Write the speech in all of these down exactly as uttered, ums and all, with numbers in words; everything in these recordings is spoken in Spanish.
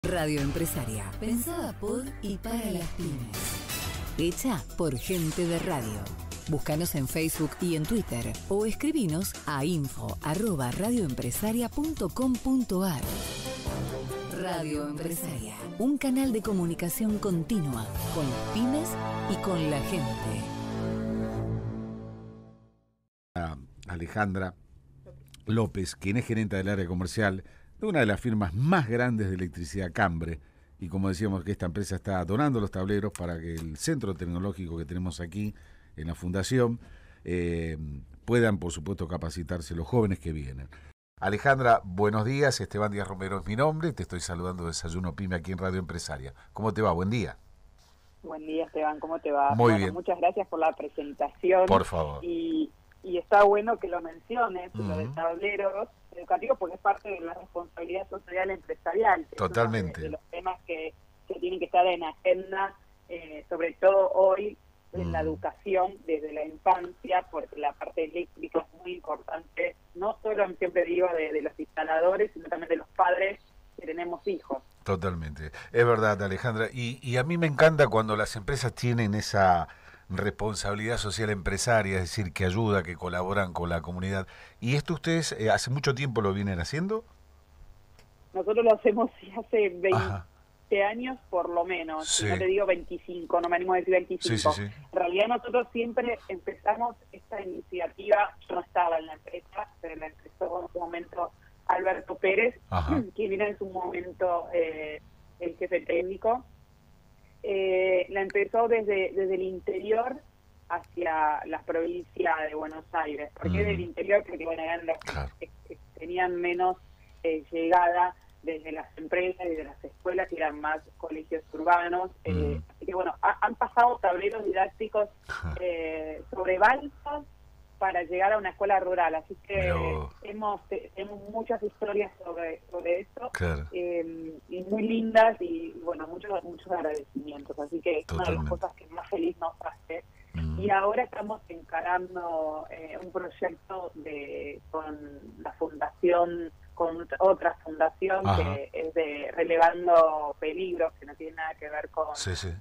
Radio Empresaria, pensada por y para las pymes. Hecha por gente de radio. Búscanos en Facebook y en Twitter o escribinos a info arroba radioempresaria punto com punto ar. Radio Empresaria, un canal de comunicación continua con las pymes y con la gente. Alejandra López, quien es gerente del área comercial de una de las firmas más grandes de electricidad, Cambre, y como decíamos que esta empresa está donando los tableros para que el centro tecnológico que tenemos aquí en la fundación eh, puedan, por supuesto, capacitarse los jóvenes que vienen. Alejandra, buenos días. Esteban Díaz Romero es mi nombre. Te estoy saludando de Desayuno Pyme aquí en Radio Empresaria. ¿Cómo te va? Buen día. Buen día, Esteban. ¿Cómo te va? Muy bueno, bien. Muchas gracias por la presentación. Por favor. Y, y está bueno que lo menciones, uh-huh. lo de tableros educativos, porque es parte de la responsabilidad social empresarial. Totalmente. Es uno de, de los temas que, que tienen que estar en agenda, eh, sobre todo hoy, en mm. la educación desde la infancia, porque la parte eléctrica es muy importante, no solo, siempre digo, de, de los instaladores, sino también de los padres que tenemos hijos. Totalmente, es verdad, Alejandra, y, y a mí me encanta cuando las empresas tienen esa responsabilidad social empresaria, es decir, que ayuda, que colaboran con la comunidad. ¿Y esto ustedes eh, hace mucho tiempo lo vienen haciendo? Nosotros lo hacemos hace veinte Ajá. años por lo menos, sí. si no te digo veinticinco, no me animo a decir veinticinco. Sí, sí, sí. En realidad nosotros siempre empezamos esta iniciativa, yo no estaba en la empresa, pero la empezó en su momento Alberto Pérez, Ajá. quien era en su momento eh, el jefe técnico. Eh, la empezó desde, desde el interior hacia la provincia de Buenos Aires. ¿Por qué mm. del interior? Porque bueno, eran los claro. que, que tenían menos eh, llegada desde las empresas y de las escuelas, y eran más colegios urbanos. Mm. Eh, así que bueno, ha, han pasado tableros didácticos eh, sobre balsas para llegar a una escuela rural, así que Pero... hemos tenemos muchas historias sobre sobre esto, claro. eh, y muy lindas, y bueno, muchos muchos agradecimientos, así que es Totalmente. Una de las cosas que más feliz nos hace. Mm. Y ahora estamos encarando eh, un proyecto de con la fundación, con otra fundación Ajá. que es de Relevando Peligros, que no tiene nada que ver con... Sí, sí.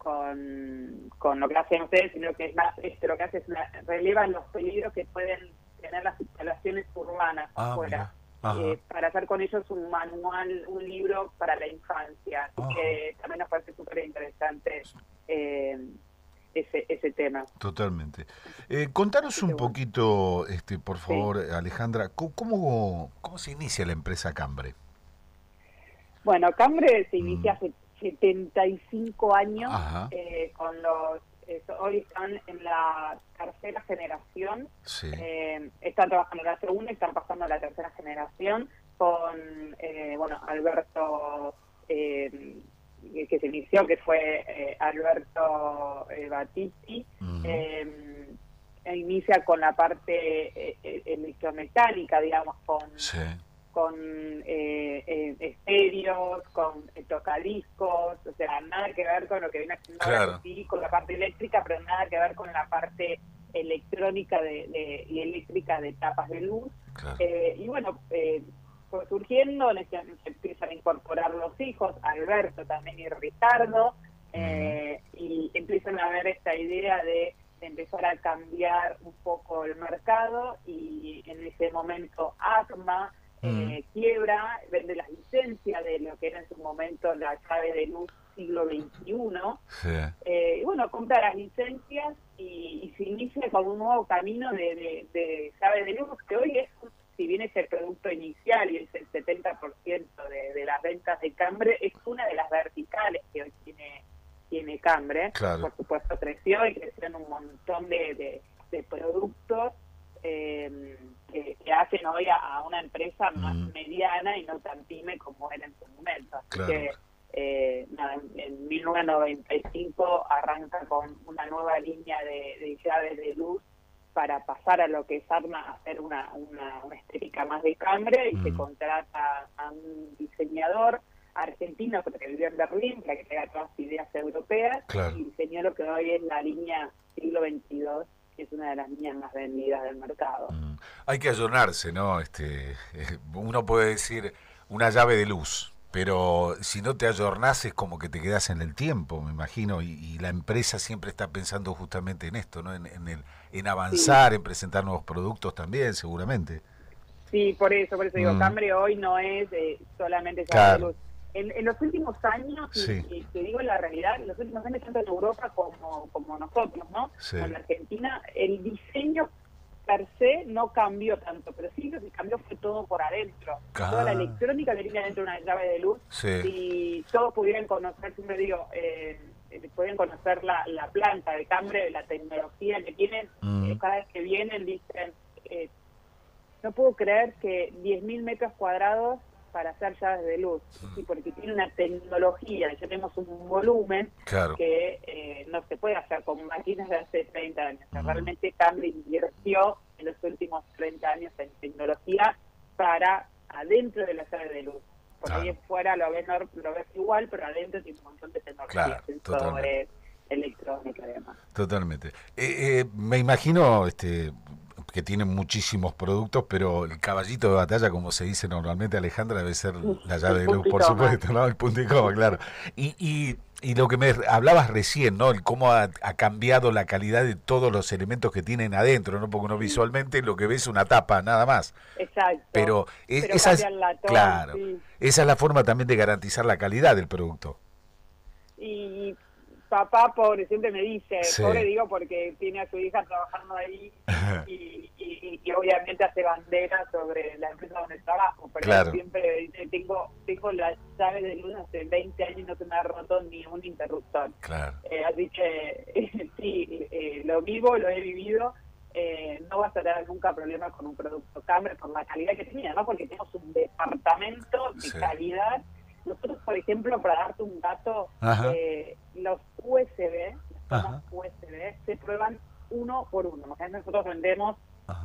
Con, con lo que hacen ustedes, sino que es más, este, lo que hace es una, relevan los peligros que pueden tener las instalaciones urbanas ah, afuera, eh, para hacer con ellos un manual, un libro para la infancia, así Ajá. que también nos parece súper interesante eh, ese, ese tema. Totalmente. Eh, contanos un bueno. poquito, este, por favor, sí. Alejandra, ¿cómo, ¿cómo se inicia la empresa Cambre? Bueno, Cambre se inicia mm. hace setenta y cinco años, eh, con los eh, hoy están en la tercera generación, sí. eh, están trabajando en la segunda y están pasando a la tercera generación con eh, bueno Alberto eh, que se inició, que fue eh, Alberto eh, Battisti, uh-huh. eh, e inicia con la parte eh, electromecánica, digamos, con sí. con eh, eh, estéreos, con eh, tocadiscos, o sea, nada que ver con lo que viene haciendo claro. ahora, sí, con la parte eléctrica, pero nada que ver con la parte electrónica de, de, y eléctrica de tapas de luz. Claro. Eh, y bueno, eh, fue surgiendo, se empiezan a incorporar los hijos, Alberto también y Ricardo, eh, mm. y empiezan a ver esta idea de, de empezar a cambiar un poco el mercado, y en ese momento ACMA Eh, quiebra, vende las licencias de lo que era en su momento la llave de luz siglo veintiuno, sí. eh, y bueno, compra las licencias y, y se inicia con un nuevo camino de, de, de llave de luz, que hoy es, si bien es el producto inicial y es el setenta por ciento de, de las ventas de Cambre, es una de las verticales que hoy tiene, tiene Cambre. Claro. Por supuesto creció y creció en un montón de, de, de productos Eh, que, que hacen hoy a, a una empresa más mm. mediana y no tan pyme como era en su momento. Así claro. que eh, nada, en, en mil novecientos noventa y cinco arranca con una nueva línea de, de llaves de luz para pasar a lo que es ACMA, a hacer una, una, una estética más de Cambre, y mm. se contrata a un diseñador argentino que vivió en Berlín, para que tenga todas las ideas europeas, claro. y diseñó lo que hoy es la línea siglo veintidós, que es una de las líneas más vendidas del mercado. Mm. Hay que ayornarse, ¿no? Este, eh, uno puede decir una llave de luz, pero si no te ayornás es como que te quedás en el tiempo, me imagino, y, y la empresa siempre está pensando justamente en esto, ¿no? En, en, el, en avanzar, sí. en presentar nuevos productos también, seguramente. Sí, por eso, por eso digo, mm. Cambre hoy no es eh, solamente llave de luz. En, en los últimos años, sí. y, y te digo la realidad, en los últimos años, tanto en Europa como, como nosotros, ¿no? Sí. En la Argentina, el diseño per se no cambió tanto, pero sí lo que cambió fue todo por adentro. Ah. Toda la electrónica que tenía dentro de una llave de luz, sí. y todos pudieran conocer, siempre digo, eh, pudieran conocer la, la planta de Cambre, la tecnología que tienen, mm. eh, cada vez que vienen dicen, eh, no puedo creer que diez mil metros cuadrados para hacer llaves de luz, ¿sí? Porque tiene una tecnología, ya tenemos un volumen, claro. que eh, no se puede hacer con máquinas de hace treinta años. O sea, mm. realmente Cambre invirtió en los últimos treinta años en tecnología para adentro de la llave de luz. Por claro. ahí afuera lo ves, lo ves igual, pero adentro tiene un montón de tecnología, claro, sensores, electrónica y demás. Totalmente. Eh, eh, me imagino... este que tienen muchísimos productos, pero el caballito de batalla, como se dice normalmente, Alejandra, debe ser la llave de luz, por supuesto, ¿no? El punto y coma, claro. Y, y, y lo que me hablabas recién, ¿no? El cómo ha, ha cambiado la calidad de todos los elementos que tienen adentro, ¿no? Porque uno visualmente lo que ve es una tapa, nada más. Exacto. Pero, es, pero esa es, latón, claro, sí. esa es la forma también de garantizar la calidad del producto. Y papá, pobre, siempre me dice, sí. pobre digo porque tiene a su hija trabajando ahí y, y, y obviamente hace bandera sobre la empresa donde trabajo, pero claro. siempre dice, tengo, tengo la llave de luz hace veinte años y no se me ha roto ni un interruptor. Claro. Eh, así que eh, sí, eh, lo vivo, lo he vivido, eh, no vas a tener nunca problema con un producto Cambre por la calidad que tenía, ¿no? Porque tenemos un departamento de sí. calidad. Nosotros, por ejemplo, para darte un dato, eh, los U S B, los U S B, se prueban uno por uno. Nosotros vendemos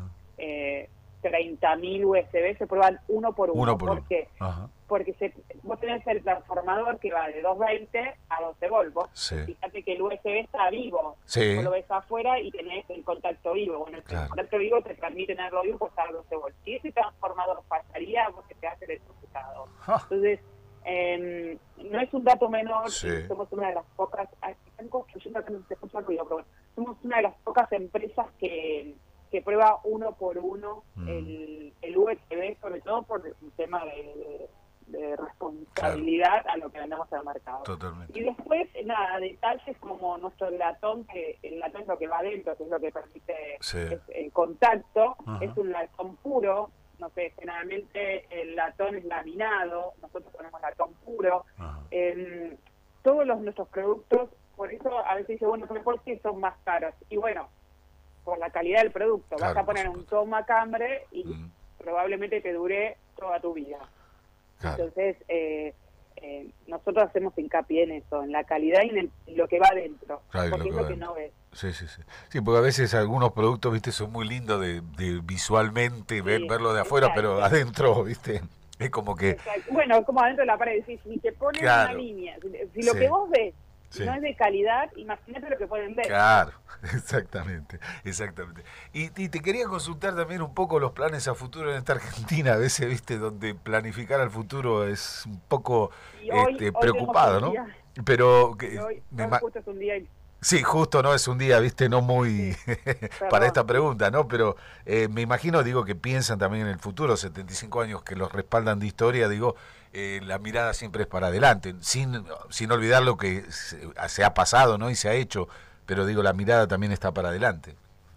eh, treinta mil U S B, se prueban uno por uno. Uno por ¿Por qué? Ajá. Porque se, vos tenés el transformador que va de doscientos veinte a doce voltios. Sí. Fíjate que el U S B está vivo. Sí. Vos lo ves afuera y tenés el contacto vivo. Bueno, el claro. contacto vivo te permite tenerlo vivo por estar a doce voltios. Si ese transformador fallaría, vos te quedás electrocutado. Ah. Entonces, Eh, no es un dato menor, sí. somos una de las pocas, están construyendo acá no se escucha ruido, pero bueno, somos una de las pocas empresas que, que prueba uno por uno mm. el, el U S B, sobre todo por un tema de, de, de responsabilidad claro. a lo que vendemos al mercado. Totalmente. Y después, nada, detalles como nuestro latón, que el latón es lo que va adentro, que es lo que permite sí. es, el contacto, uh-huh. es un latón puro. No sé, generalmente el latón es laminado, nosotros ponemos latón puro. Eh, todos los nuestros productos, por eso a veces dice, bueno, ¿por qué son más caros? Y bueno, por la calidad del producto. Claro, vas a poner un toma Cambre y mm. probablemente te dure toda tu vida. Claro. Entonces, eh, eh, nosotros hacemos hincapié en eso, en la calidad y en, el, en lo que va adentro, claro, porque lo es lo que no ves. Sí, sí, sí. Sí, porque a veces algunos productos, viste, son muy lindos de, de visualmente sí, ver, verlo de afuera, exacto. pero adentro, viste, es como que... Exacto. Bueno, como adentro de la pared, si, si te ponen claro. una línea, si, si lo sí. que vos ves sí. no es de calidad, imagínate lo que pueden ver. Claro, exactamente, exactamente. Y, y te quería consultar también un poco los planes a futuro en esta Argentina, a veces, viste, donde planificar al futuro es un poco hoy, este, hoy preocupado, ¿no? Día, pero que, hoy, me hoy justo es un día... Sí, justo, ¿no? Es un día, viste, no muy sí, para esta pregunta, ¿no? Pero eh, me imagino, digo, que piensan también en el futuro, setenta y cinco años que los respaldan de historia, digo, eh, la mirada siempre es para adelante, sin sin olvidar lo que se, se ha pasado, ¿no? Y se ha hecho, pero digo, la mirada también está para adelante.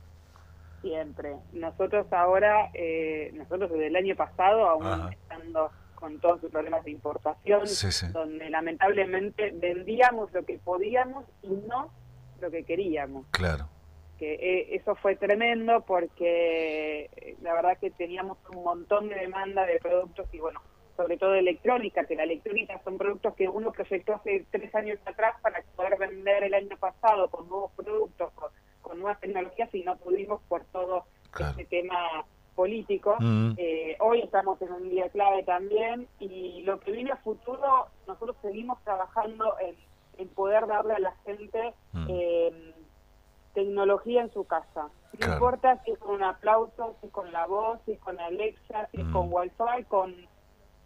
Siempre. Nosotros ahora, eh, nosotros desde el año pasado, aún Ajá. estando con todos sus problemas de importación, sí, sí. donde lamentablemente vendíamos lo que podíamos y no lo que queríamos. Claro. Que eh, eso fue tremendo porque eh, la verdad que teníamos un montón de demanda de productos y bueno, sobre todo de electrónica, que la electrónica son productos que uno proyectó hace tres años atrás para poder vender el año pasado con nuevos productos, con, con nuevas tecnologías y no pudimos por todo claro. este tema político. Mm. Eh, hoy estamos en un día clave también y lo que viene a futuro, nosotros seguimos trabajando en en poder darle a la gente mm. eh, tecnología en su casa. No claro. importa si es con un aplauso, si es con la voz, si es con Alexa, si mm. es con Wi-Fi, con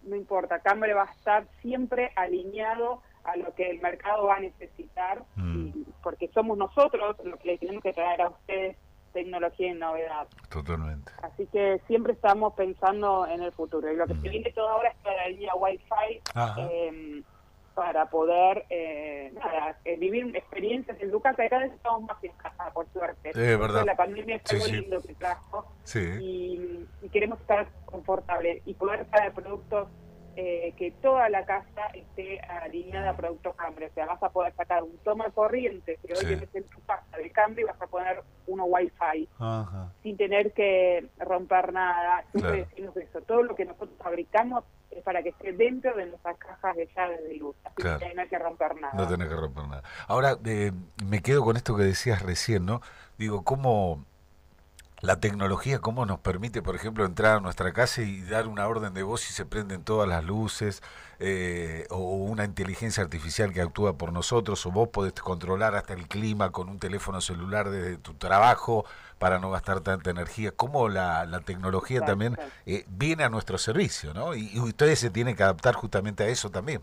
no importa, Cambre va a estar siempre alineado a lo que el mercado va a necesitar, mm. y, porque somos nosotros los que le tenemos que traer a ustedes tecnología y novedad. Totalmente. Así que siempre estamos pensando en el futuro. Y lo que mm. se viene todo ahora es toda la línea Wi-Fi, eh, para poder eh, nada, eh, vivir experiencias en tu casa. Cada vez estamos más en casa, por suerte. Sí, es verdad. La pandemia fue sí, algo sí. lindo que trajo, sí. y, y queremos estar confortables y poder traer productos eh, que toda la casa esté alineada a productos Cambre. O sea, vas a poder sacar un toma corriente que hoy sí. tienes en tu casa de Cambre y vas a poner uno Wi-Fi, Ajá. sin tener que romper nada. Siempre claro. decimos eso, todo lo que nosotros fabricamos es para que esté dentro de nuestras cajas de llaves de luz, así claro. que no hay que romper nada. No tenés que romper nada. Ahora, eh, me quedo con esto que decías recién, ¿no? Digo, cómo la tecnología, cómo nos permite, por ejemplo, entrar a nuestra casa y dar una orden de voz y se prenden todas las luces, eh, o una inteligencia artificial que actúa por nosotros, o vos podés controlar hasta el clima con un teléfono celular desde tu trabajo para no gastar tanta energía. Cómo la, la tecnología claro, también claro. Eh, viene a nuestro servicio, ¿no? Y, y ustedes se tienen que adaptar justamente a eso también.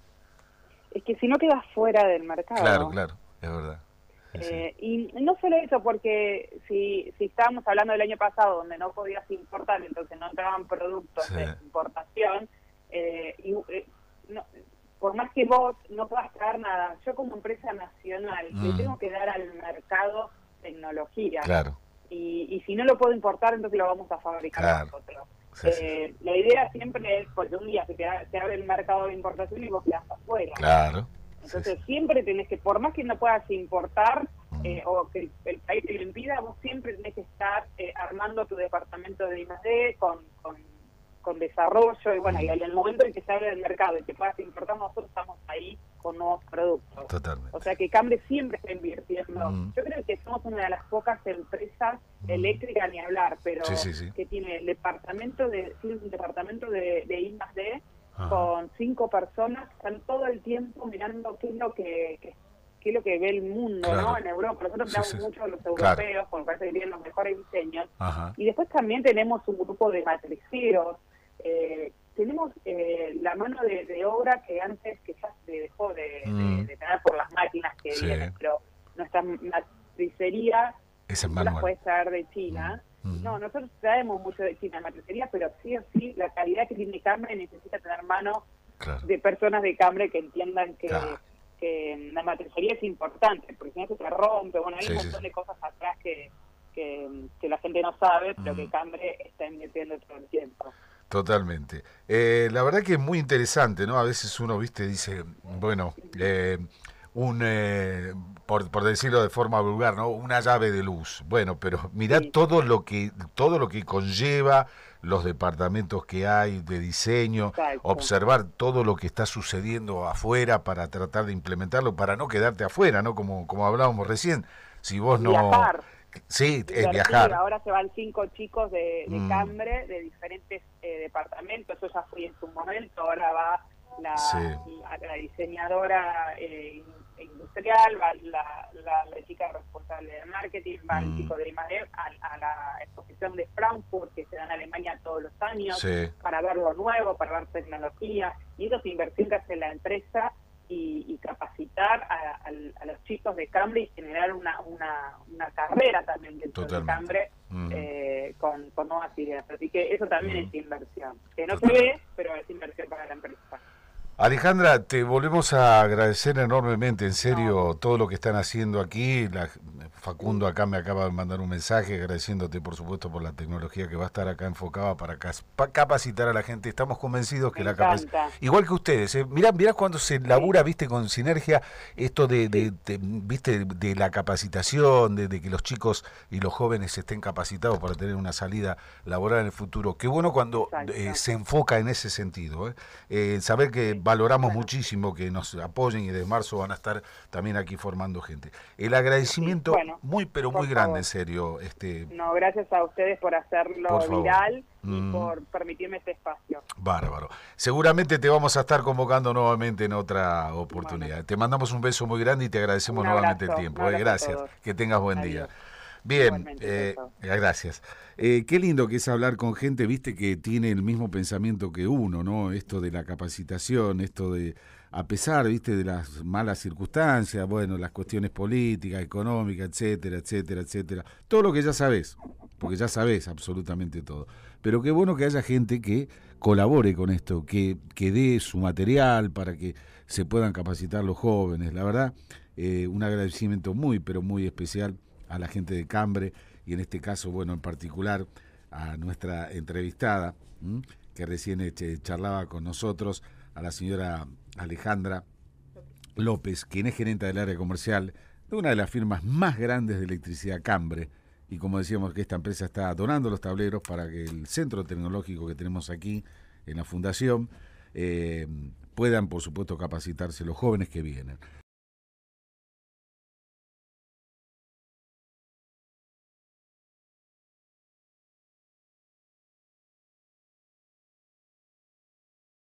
Es que si no quedas fuera del mercado. Claro, claro, es verdad. Eh, y no solo eso, porque si si estábamos hablando del año pasado donde no podías importar, entonces no entraban productos sí. de importación, eh, y, eh, no, por más que vos no puedas traer nada, yo como empresa nacional mm. le tengo que dar al mercado tecnología, claro. y, y si no lo puedo importar, entonces lo vamos a fabricar claro. nosotros. Sí, eh, sí. La idea siempre es, porque un día se te, se abre el mercado de importación y vos quedás afuera. Claro. Entonces sí, sí. siempre tenés que, por más que no puedas importar eh, o que el, el país te lo impida, vos siempre tenés que estar eh, armando tu departamento de I más D con, con, con desarrollo, y bueno, y en el momento en que se abre el mercado y que puedas importar, nosotros estamos ahí con nuevos productos. Totalmente. O sea que Cambre siempre está invirtiendo. Mm. Yo creo que somos una de las pocas empresas mm. eléctricas, ni hablar, pero sí, sí, sí. que tiene el departamento de, tiene un departamento de, de I más D, ajá. con cinco personas, están todo el tiempo mirando qué es lo que, que qué es lo que ve el mundo, claro. ¿no? En Europa. Nosotros miramos sí, sí. mucho a los europeos, claro. porque parece que tienen los mejores diseños. Ajá. Y después también tenemos un grupo de matriceros. Eh, tenemos eh, la mano de, de obra que antes que ya se dejó de, mm. de, de tener por las máquinas que sí. vienen, pero nuestra matricería no las puedes traer de China. Mm. No, nosotros traemos mucho de China en matricería, pero sí o sí la calidad que tiene Cambre necesita tener mano claro. de personas de Cambre que entiendan que, claro. que la matricería es importante, porque si no se te rompe, bueno, hay sí, un montón sí. de cosas atrás que, que, que la gente no sabe, pero mm. que Cambre está invirtiendo todo el tiempo. Totalmente. Eh, la verdad que es muy interesante, ¿no? A veces uno, viste, dice, bueno, eh, un, eh, por, por decirlo de forma vulgar, ¿no? Una llave de luz. Bueno, pero mirá sí. todo lo que todo lo que conlleva los departamentos que hay de diseño, exacto. observar todo lo que está sucediendo afuera para tratar de implementarlo, para no quedarte afuera, ¿no? Como como hablábamos recién. Si vos no... Viajar. Sí, es viajar. Ahora se van cinco chicos de, de mm. Cambre, de diferentes eh, departamentos. Eso ya fui en su momento. Ahora va la, sí. la, la diseñadora eh, industrial, va la, la, la chica responsable de marketing, va mm. el chico de I más D a, a la exposición de Frankfurt, que se da en Alemania todos los años, sí. para ver lo nuevo, para ver tecnología. Y eso es inversión que hace la empresa. Y, y capacitar a, a, a los chicos de Cambre y generar una una, una carrera también dentro de Cambre mm. eh, con, con nuevas ideas. Así que eso también mm. es inversión. Que no Totalmente. se ve, pero es inversión para la empresa. Alejandra, te volvemos a agradecer enormemente, en serio, no. todo lo que están haciendo aquí. La, Facundo acá me acaba de mandar un mensaje agradeciéndote, por supuesto, por la tecnología que va a estar acá enfocada para, para capacitar a la gente. Estamos convencidos que me la capacidad... Igual que ustedes, ¿eh? mirá, mirá cuando se labura, sí. viste, con sinergia, esto de, de, de viste, de la capacitación, de, de que los chicos y los jóvenes estén capacitados para tener una salida laboral en el futuro. Qué bueno cuando eh, se enfoca en ese sentido, ¿eh? Eh, saber que valoramos bueno. muchísimo que nos apoyen y de marzo van a estar también aquí formando gente. El agradecimiento sí, bueno, muy pero muy grande, favor. en serio. Este, no, gracias a ustedes por hacerlo por viral y mm. por permitirme este espacio. Bárbaro. Seguramente te vamos a estar convocando nuevamente en otra oportunidad. Bueno. Te mandamos un beso muy grande y te agradecemos nuevamente el tiempo. Eh, gracias. Que tengas buen Adiós. día. Bien, eh, gracias. Eh, qué lindo que es hablar con gente, viste, que tiene el mismo pensamiento que uno, ¿no? Esto de la capacitación, esto de, a pesar, viste, de las malas circunstancias, bueno, las cuestiones políticas, económicas, etcétera, etcétera, etcétera. Todo lo que ya sabés, porque ya sabés absolutamente todo. Pero qué bueno que haya gente que colabore con esto, que, que dé su material para que se puedan capacitar los jóvenes. La verdad, eh, un agradecimiento muy, pero muy especial a la gente de Cambre y en este caso, bueno, en particular a nuestra entrevistada, ¿m? que recién este, charlaba con nosotros, a la señora Alejandra López, quien es gerente del área comercial de una de las firmas más grandes de electricidad, Cambre, y como decíamos que esta empresa está donando los tableros para que el centro tecnológico que tenemos aquí en la fundación eh, puedan, por supuesto, capacitarse los jóvenes que vienen.